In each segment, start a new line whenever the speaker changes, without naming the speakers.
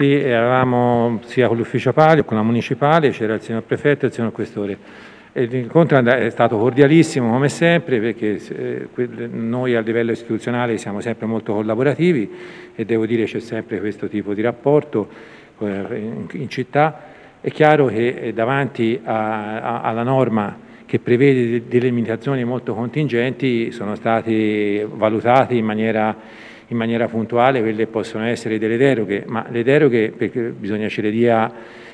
Sì, eravamo sia con l'ufficio palio, con la municipale, c'era il signor prefetto e il signor questore. E l'incontro è stato cordialissimo come sempre, perché noi a livello istituzionale siamo sempre molto collaborativi e devo dire c'è sempre questo tipo di rapporto in città. È chiaro che davanti alla norma che prevede delle limitazioni molto contingenti sono stati valutati in maniera puntuale quelle che possono essere delle deroghe, ma le deroghe perché bisogna ce le dia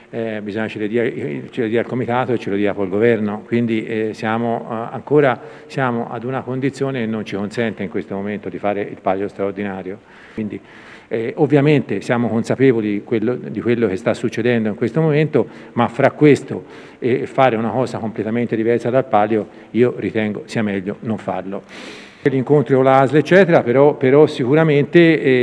il Comitato e ce lo dia poi il Governo, quindi ancora siamo ad una condizione che non ci consente in questo momento di fare il palio straordinario. Quindi, ovviamente siamo consapevoli di quello che sta succedendo in questo momento, ma fra questo e fare una cosa completamente diversa dal palio io ritengo sia meglio non farlo. Gli incontri con l'ASL eccetera, però sicuramente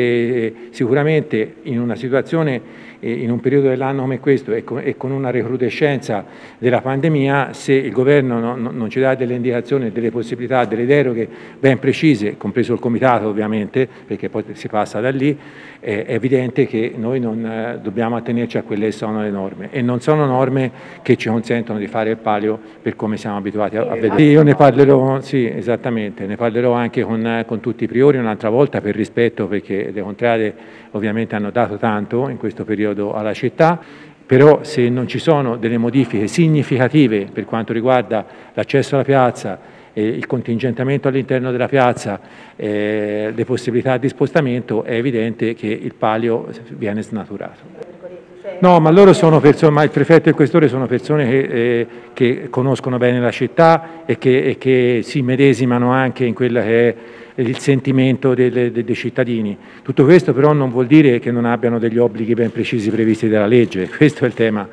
in una situazione, in un periodo dell'anno come questo e con una recrudescenza della pandemia, se il Governo non ci dà delle indicazioni, delle possibilità, delle deroghe ben precise, compreso il Comitato ovviamente, perché poi si passa da lì, è evidente che noi non dobbiamo attenerci a quelle che sono le norme e non sono norme che ci consentono di fare il palio per come siamo abituati a vedere. Io ne parlerò, sì, esattamente, ne parlerò anche con tutti i priori un'altra volta per rispetto, perché le contrade ovviamente hanno dato tanto in questo periodo alla città, però se non ci sono delle modifiche significative per quanto riguarda l'accesso alla piazza, il contingentamento all'interno della piazza, le possibilità di spostamento, è evidente che il palio viene snaturato. No, ma loro sono persone, ma il prefetto e il questore sono persone che conoscono bene la città e che si medesimano anche in quello che è il sentimento dei cittadini. Tutto questo però non vuol dire che non abbiano degli obblighi ben precisi previsti dalla legge, questo è il tema.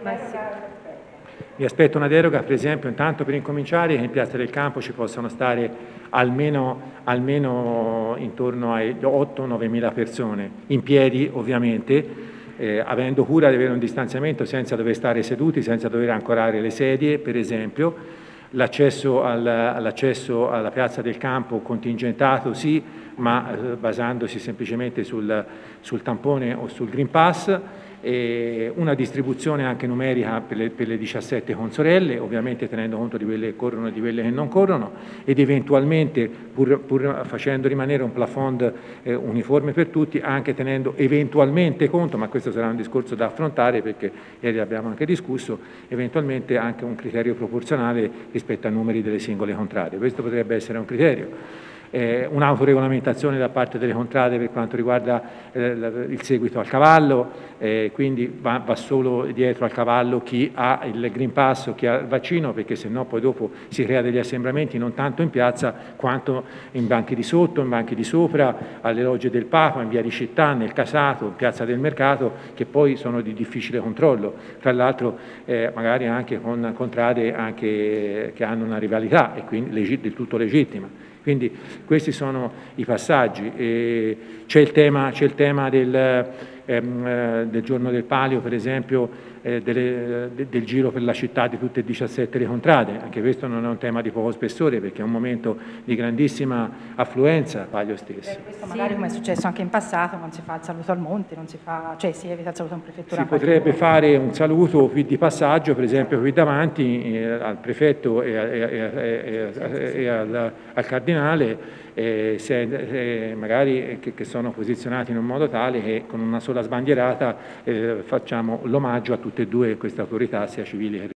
Mi aspetto una deroga, per esempio, intanto per incominciare, che in Piazza del Campo ci possano stare almeno intorno ai 8-9 mila persone, in piedi ovviamente, avendo cura di avere un distanziamento senza dover stare seduti, senza dover ancorare le sedie, per esempio. L'accesso alla Piazza del Campo contingentato sì, ma basandosi semplicemente sul tampone o sul Green Pass, e una distribuzione anche numerica per le 17 consorelle, ovviamente tenendo conto di quelle che corrono e di quelle che non corrono, ed eventualmente, pur facendo rimanere un plafond uniforme per tutti, anche tenendo eventualmente conto, ma questo sarà un discorso da affrontare perché ieri abbiamo anche discusso, eventualmente anche un criterio proporzionale rispetto ai numeri delle singole contrade. Questo potrebbe essere un criterio. Un'autoregolamentazione da parte delle contrade per quanto riguarda il seguito al cavallo, quindi va solo dietro al cavallo chi ha il Green Pass o chi ha il vaccino, perché se no poi dopo si crea degli assembramenti non tanto in piazza quanto in banchi di sotto, in banchi di sopra, alle logge del Papa, in via di Città, nel Casato, in piazza del Mercato, che poi sono di difficile controllo, tra l'altro magari anche con contrade anche che hanno una rivalità e quindi del tutto legittima. Quindi questi sono i passaggi. C'è il tema del giorno del palio, per esempio, del giro per la città di tutte e 17 le contrade. Anche questo non è un tema di poco spessore perché è un momento di grandissima affluenza, palio stesso.
Questo magari come è successo anche in passato, non si fa il saluto al monte, non si fa, cioè si evita il saluto in prefettura.
Si potrebbe fare un saluto qui di passaggio, per esempio qui davanti al prefetto e al cardinale, magari che sono posizionati in un modo tale che con una sola sbandierata facciamo l'omaggio a tutte e due queste autorità, sia civili che